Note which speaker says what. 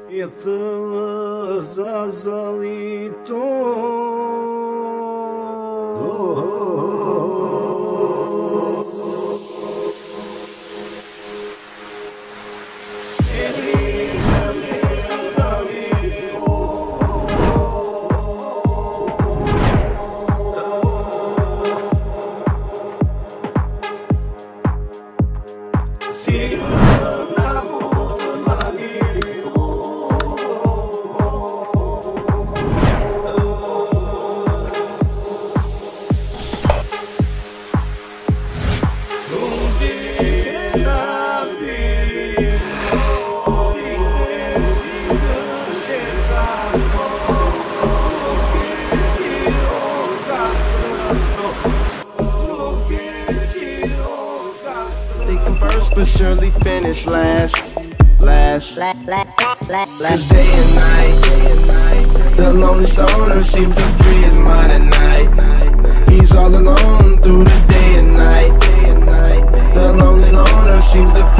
Speaker 1: Jetë zazalito
Speaker 2: but surely finish last. Cause day and night, the lonely stoner seems to free his mind at night. He's all alone through the day and night. The lonely loner seems to